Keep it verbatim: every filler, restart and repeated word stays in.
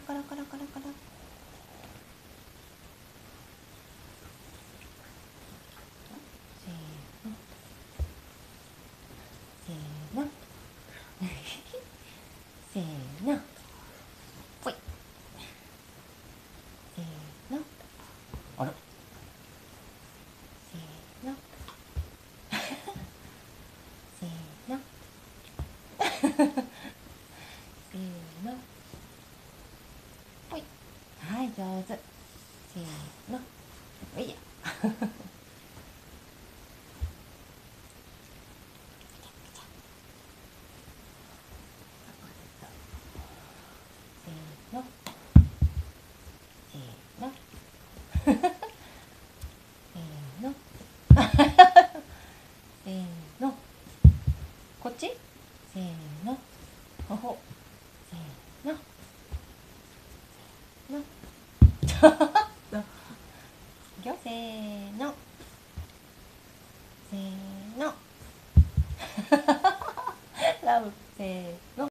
コロコロコロコロ。せーのせーのせーのぽい。せーのあらせーのせーのせーのぽい。はい、上手。せーのおいやせーのせーのせーのせーのこっちせーのほほせーののいくよせーのせーのラブせーの